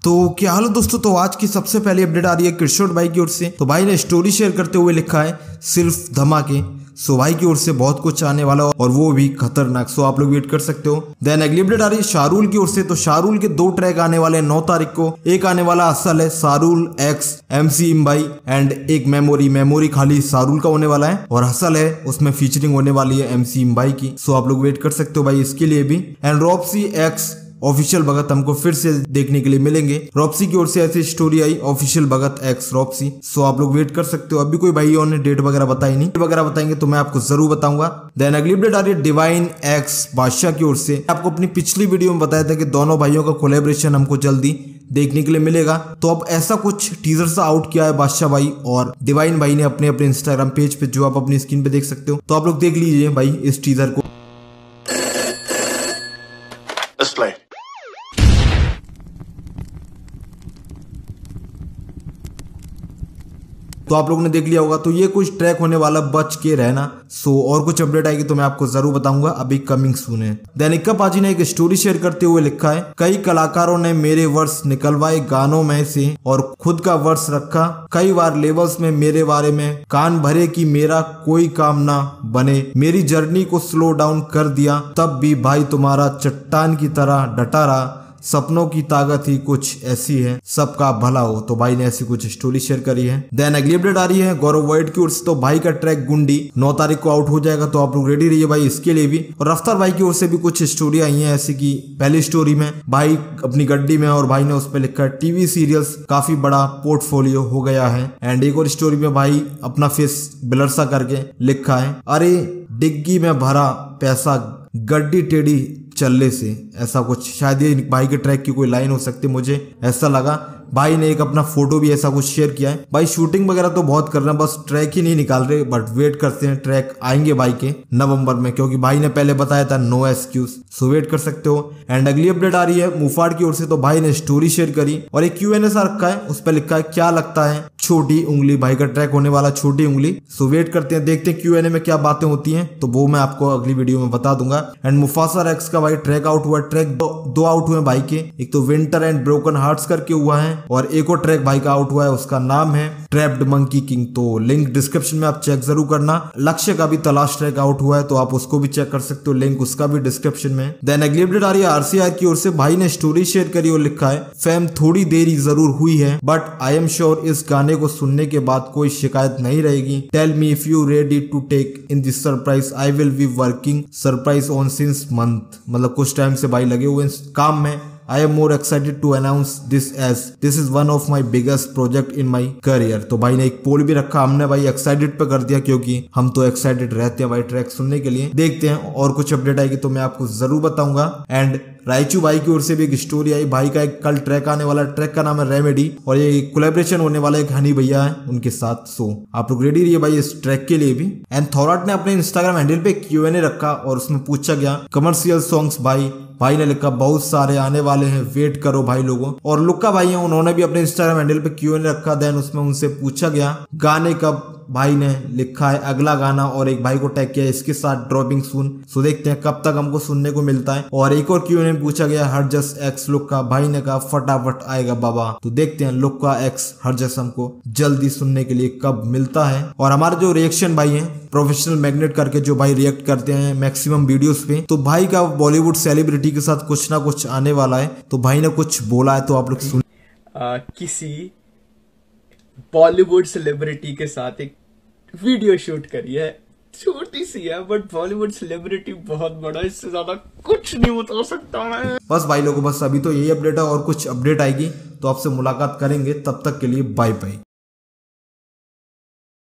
तो क्या हाल है दोस्तों। तो आज की सबसे पहली अपडेट आ रही है किशोर भाई की ओर से। तो भाई ने स्टोरी शेयर करते हुए लिखा है सिर्फ धमाके। सो भाई की ओर से बहुत कुछ आने वाला और वो भी खतरनाक। सो आप लोग वेट कर सकते हो। देन अगली अपडेट आ रही है शाहरुल की ओर से। तो शाहरुल के 2 ट्रैक आने वाले हैं 9 तारीख को। एक आने वाला असल है शाहरुल एक्स MC इम्बाई एंड एक मेमोरी खाली शाहरुल का होने वाला है और हसल है उसमें फीचरिंग होने वाली है MC इम्बाई की। सो आप लोग वेट कर सकते हो भाई इसके लिए भी। एंड रॉप्सी एक्स ऑफिशियल भगत हमको फिर से देखने के लिए मिलेंगे। रॉप्सी की ओर से ऐसी स्टोरी आई ऑफिशियल भगत एक्स रॉप्सी। सो आप लोग वेट कर सकते हो। अभी कोई भाइयों ने डेट वगैरह बताई नहीं, वगैरह बताएंगे तो मैं आपको जरूर बताऊंगा। देन अगली अपडेट आ रही है डिवाइन एक्स बादशाह की ओर से। आपको अपनी पिछली वीडियो में बताया था कि दोनों भाइयों का कोलैबोरेशन हमको जल्दी देखने के लिए मिलेगा। तो अब ऐसा कुछ टीजर सा आउट किया है बादशाह भाई और डिवाइन भाई ने अपने इंस्टाग्राम पेज पे, जो आप अपनी स्क्रीन पे देख सकते हो। तो आप लोग देख लीजिए भाई इस टीजर को। तो आप लोगों ने देख लिया होगा। तो ये कुछ ट्रैक होने वाला, बच के रहना। सो और कुछ अपडेट आएगी तो मैं आपको जरूर बताऊंगा, अभी कमिंग सून है। दैनिका पाजी ने एक स्टोरी शेयर करते हुए लिखा है कई कलाकारों ने मेरे वर्स निकलवाए गानों में से और खुद का वर्स रखा। कई बार लेवल्स में मेरे बारे में कान भरे कि मेरा कोई काम ना बने। मेरी जर्नी को स्लो डाउन कर दिया तब भी भाई तुम्हारा चट्टान की तरह डटा रहा। सपनों की ताकत ही कुछ ऐसी है, सबका भला हो। तो भाई ने ऐसी कुछ स्टोरी शेयर करी है। देन अगली अपडेट आ रही है गौरव वाइट की ओर से। तो भाई का ट्रैक गुंडी 9 तारीख को आउट हो जाएगा। तो आप लोग रेडी रहिए भाई इसके लिए भी। और रफ्तार भाई की ओर से भी कुछ स्टोरी आई है ऐसी की पहली स्टोरी में भाई अपनी गड्डी में और भाई ने उस पर लिखा है टीवी सीरियल्स काफी बड़ा पोर्टफोलियो हो गया है। एंड एक और स्टोरी में भाई अपना फेस ब्लर सा करके लिखा है अरे डिग्गी में भरा पैसा गड्डी टेढ़ी चलने से। ऐसा कुछ शायद ये भाई के ट्रैक की कोई लाइन हो सकती है, मुझे ऐसा लगा। भाई ने एक अपना फोटो भी ऐसा कुछ शेयर किया है। भाई शूटिंग वगैरह तो बहुत कर रहे हैं, बस ट्रैक ही नहीं निकाल रहे। बट वेट करते हैं, ट्रैक आएंगे भाई के नवंबर में, क्योंकि भाई ने पहले बताया था नो एक्सक्यूज। सो वेट कर सकते हो। एंड अगली अपडेट आ रही है मुफाड़ की ओर से। तो भाई ने स्टोरी शेयर करी और एक Q&A सा रखा है, उस पर लिखा है क्या लगता है छोटी उंगली। भाई का ट्रैक होने वाला छोटी उंगली। सो वेट करते हैं, देखते हैं Q&A में क्या बातें होती हैं, तो वो मैं आपको अगली वीडियो में बता दूंगा। एंड मुफासा एक्स का भाई ट्रैक आउट हुआ। ट्रैक दो आउट हुए भाई के, एक तो विंटर एंड ब्रोकन हार्ट्स करके हुआ है और एक और ट्रैक भाई का आउट हुआ है, उसका नाम है ट्रैप्ड मंकी किंग। तो लिंक डिस्क्रिप्शन में आप चेक जरूर करना। लक्ष्य का भी तलाश ट्रैक आउट हुआ है, तो आप उसको भी चेक कर सकते हो, लिंक उसका भी डिस्क्रिप्शन में। देन अगली अपडेट आ रही है RCR की ओर से। भाई ने स्टोरी शेयर करी और लिखा है फैम थोड़ी देरी जरूर हुई है बट आई एम श्योर इस गाने को सुनने के बाद कोई शिकायत नहीं रहेगी। Tell me if you ready to take in this surprise I will be working surprise on since month. मतलब कुछ टाइम से भाई लगे हुए काम में। I am more excited to announce this as this is one of my biggest project in my career। तो भाई ने एक पोल भी रखा, हमने भाई एक्साइटेड पे कर दिया क्योंकि हम तो एक्साइटेड रहते हैं भाई ट्रैक सुनने के लिए। देखते हैं और कुछ अपडेट आएगी तो मैं आपको जरूर बताऊंगा। एंड रायचू भाई की ओर से भी एक स्टोरी आई। भाई का एक कल ट्रैक आने वाला, ट्रैक का नाम है रेमेडी और ये कोलैबोरेशन होने वाला एक हनी भैया है उनके साथ। सो आप लोग रेडी रहिए भाई इस ट्रैक के लिए भी। एंड थॉराट ने अपने इंस्टाग्राम हैंडल पे Q&A रखा और उसमें पूछा गया कमर्शियल सॉन्ग्स भाई ने लिखा बहुत सारे आने वाले हैं, वेट करो भाई लोगों। और लुक्का भाई हैं, उन्होंने भी अपने इंस्टाग्राम हैंडल पे Q&A रखा। देन उसमें उनसे पूछा गया गाने कब। भाई ने लिखा है अगला गाना और एक भाई को टैग किया इसके साथ ड्रॉपिंग सून। सो देखते हैं कब तक हमको सुनने को मिलता है। और एक और Q&A पूछा गया हरजस एक्स लुक्का। भाई ने कहा फटाफट आएगा बाबा। तो देखते हैं लुक्का एक्स हरजस हमको जल्दी सुनने के लिए कब मिलता है। और हमारे जो रिएक्शन भाई हैं प्रोफेशनल मैग्नेट करके जो भाई रिएक्ट करते हैं मैक्सिमम वीडियोस पे, तो भाई का बॉलीवुड सेलिब्रिटी के साथ कुछ ना कुछ आने वाला है। तो भाई ने कुछ बोला है तो आप लोग सुन। किसी बॉलीवुड सेलिब्रिटी के साथ एक वीडियो शूट करी है, छोटी सी है बट बॉलीवुड सेलिब्रिटी बहुत बड़ा, इससे ज्यादा कुछ नहीं बता सकता मैं। बस भाई लोगों, बस अभी तो यही अपडेट है और कुछ अपडेट आएगी तो आपसे मुलाकात करेंगे। तब तक के लिए बाय बाय।